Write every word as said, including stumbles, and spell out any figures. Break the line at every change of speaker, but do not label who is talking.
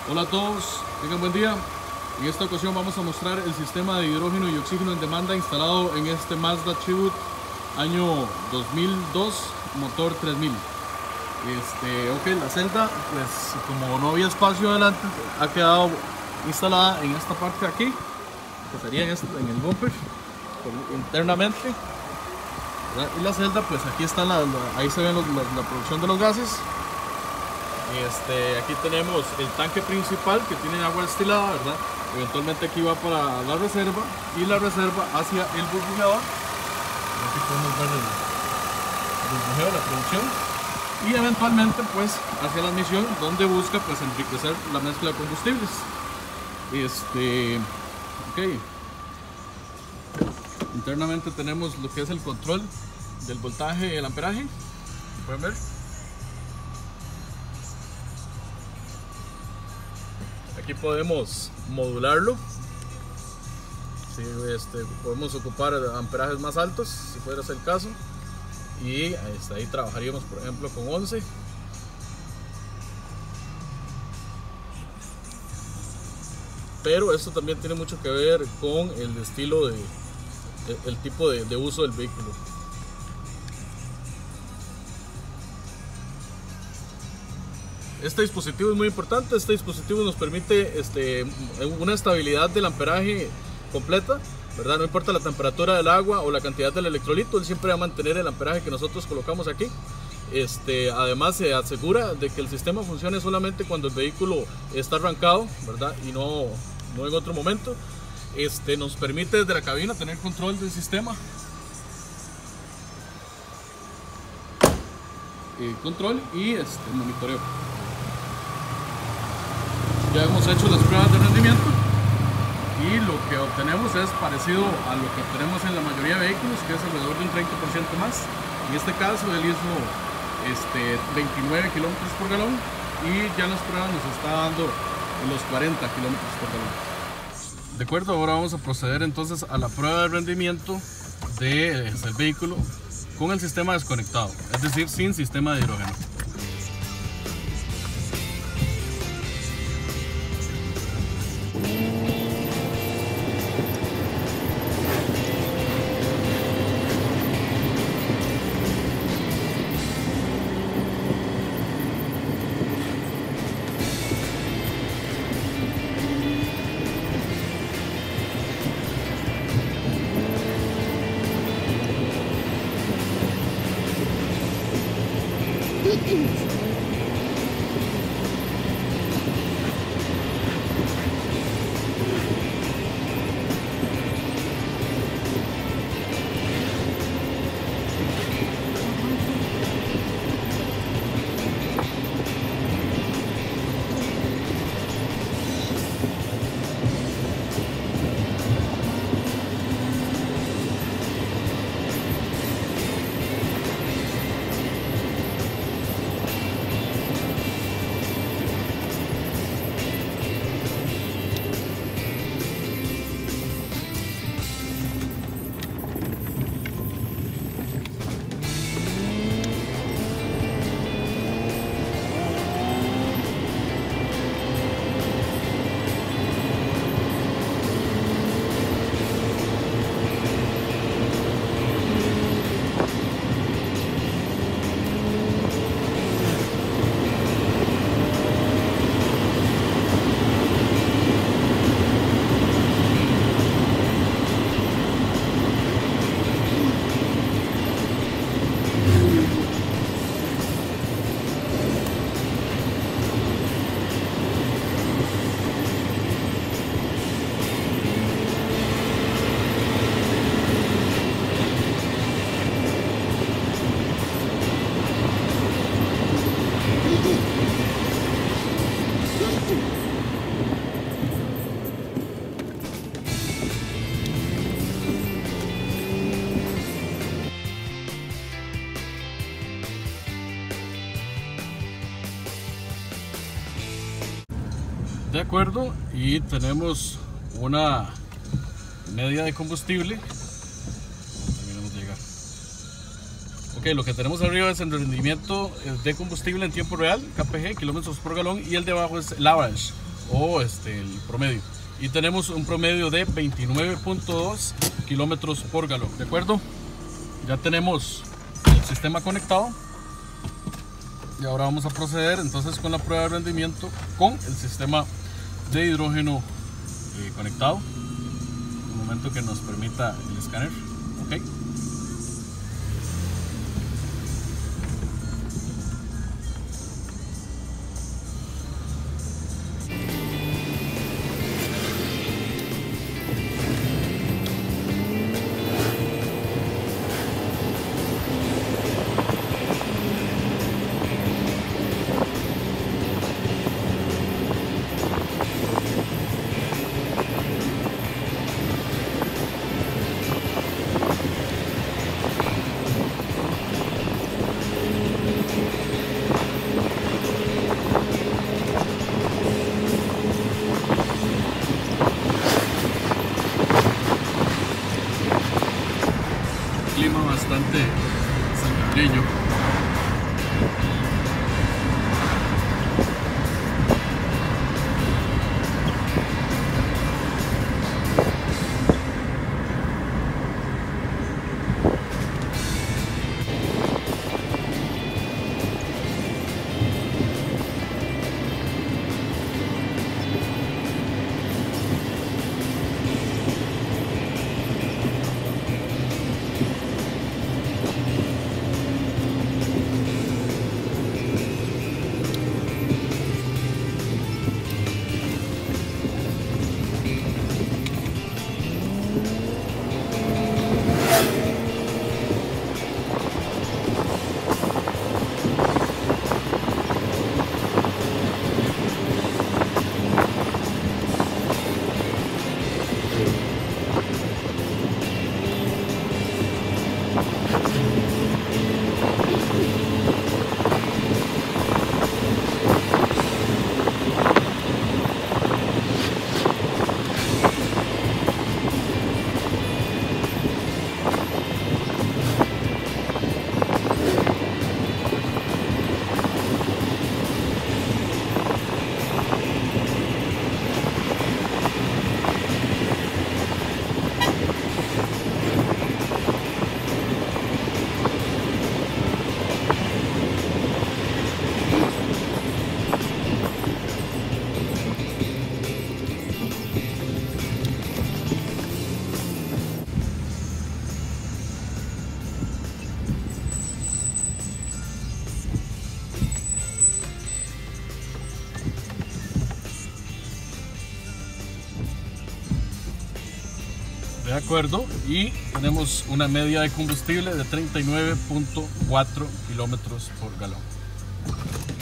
Hola a todos, tengan buen día. En esta ocasión vamos a mostrar el sistema de hidrógeno y oxígeno en demanda instalado en este Mazda Tribute año dos mil dos, motor tres mil. Este, ok, la celda, pues como no había espacio adelante, ha quedado instalada en esta parte de aquí, que sería en, este, en el bumper, internamente. ¿Verdad? Y la celda, pues aquí está, la, la, ahí se ve la, la, la producción de los gases. Este, aquí tenemos el tanque principal que tiene agua destilada, ¿verdad? Eventualmente aquí va para la reserva y la reserva hacia el burbujeador. Aquí podemos ver el, el burbujeo, la producción, y eventualmente pues hacia la admisión, donde busca pues enriquecer la mezcla de combustibles. Este, ok. Internamente tenemos lo que es el control del voltaje y el amperaje. Pueden ver. Aquí podemos modularlo. Sí, este, podemos ocupar amperajes más altos si fuera ese el caso, y hasta ahí trabajaríamos por ejemplo con once. Pero esto también tiene mucho que ver con el estilo de el, el tipo de, de uso del vehículo. Este dispositivo es muy importante. Este dispositivo nos permite este, una estabilidad del amperaje completa, ¿verdad? No importa la temperatura del agua o la cantidad del electrolito, él siempre va a mantener el amperaje que nosotros colocamos aquí. Este, además se asegura de que el sistema funcione solamente cuando el vehículo está arrancado, ¿verdad? Y no, no en otro momento. Este, nos permite desde la cabina tener control del sistema. Eh, control y este, monitoreo. Ya hemos hecho las pruebas de rendimiento y lo que obtenemos es parecido a lo que obtenemos en la mayoría de vehículos, que es alrededor de un treinta por ciento más. En este caso él hizo este, veintinueve kilómetros por galón y ya en las pruebas nos está dando los cuarenta kilómetros por galón. De acuerdo, ahora vamos a proceder entonces a la prueba de rendimiento del de, vehículo con el sistema desconectado, es decir, sin sistema de hidrógeno. De acuerdo, y tenemos una media de combustible. Terminamos de llegar. Ok, lo que tenemos arriba es el rendimiento de combustible en tiempo real, K P G, kilómetros por galón, y el de abajo es el average, o este, el promedio. Y tenemos un promedio de veintinueve punto dos kilómetros por galón. ¿De acuerdo? Ya tenemos el sistema conectado. Y ahora vamos a proceder entonces con la prueba de rendimiento con el sistema de hidrógeno eh, conectado. Un momento que nos permita el escáner. Ok. Clima bastante santaneño. De acuerdo, y tenemos una media de combustible de treinta y nueve punto cuatro kilómetros por galón.